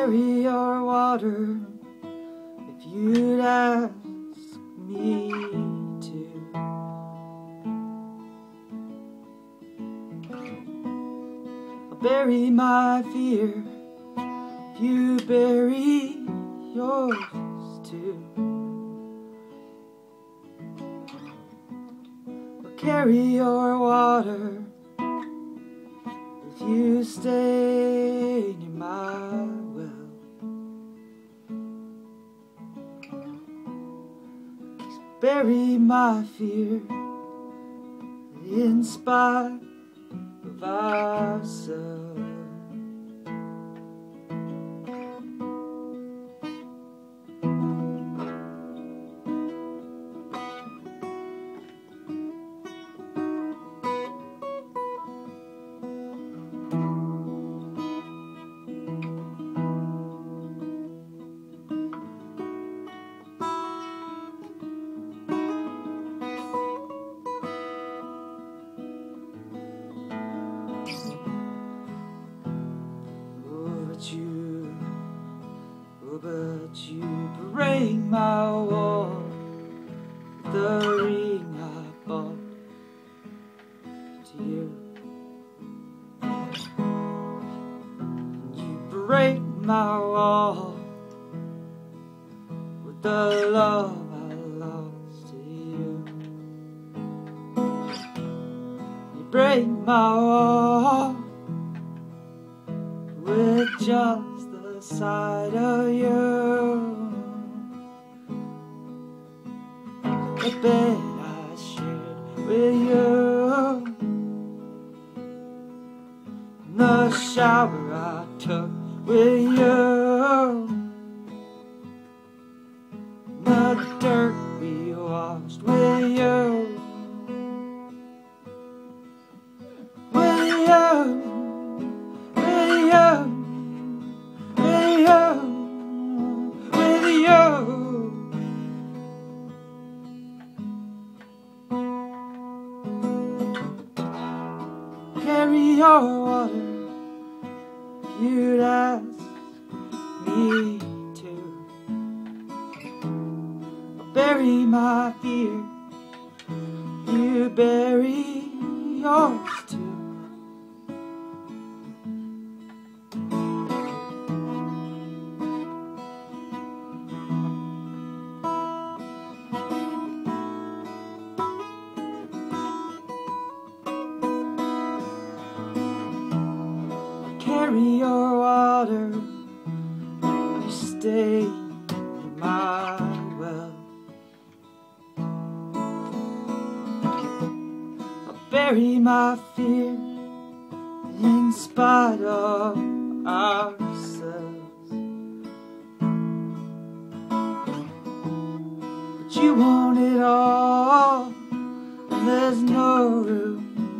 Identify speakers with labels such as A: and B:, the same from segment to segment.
A: carry your water if you'd ask me to. I'll bury my fear if you bury yours too. I'll carry your water if you stay near my well. Bury my fear in spite of ourselves. But you break my wall with the ring I bought to you. You break my wall with the love I lost to you. You break my wall with just the sight of you. The bed I shared with you, the shower I took with you, the dirt we washed with you, with you. Carry your water if you'd ask me to. I'll bury my fear, you bury yours too. Carry your water, you stay in my well. I'll bury my fear in spite of ourselves. But you want it all, and there's no room.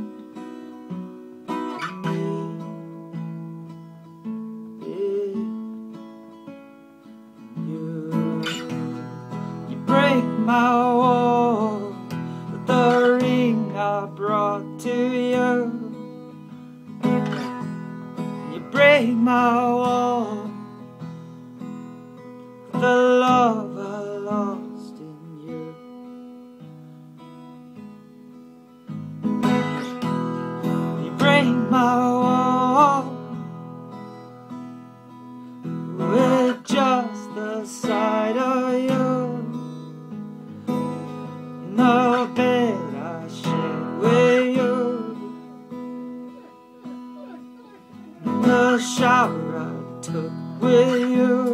A: My wall with the ring I brought to you. You break my wall with the love I lost in you. You break my wall with just the sight of you. The bed I shared with you, the shower I took with you,